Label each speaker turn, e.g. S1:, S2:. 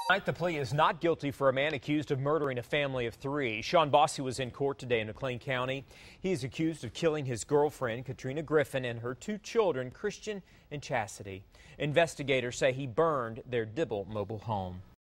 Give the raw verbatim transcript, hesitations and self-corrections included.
S1: Tonight, the plea is not guilty for a man accused of murdering a family of three. Shaun Bosse was in court today in McClain County. He is accused of killing his girlfriend, Katrina Griffin, and her two children, Christian and Chastity. Investigators say he burned their Dibble mobile home.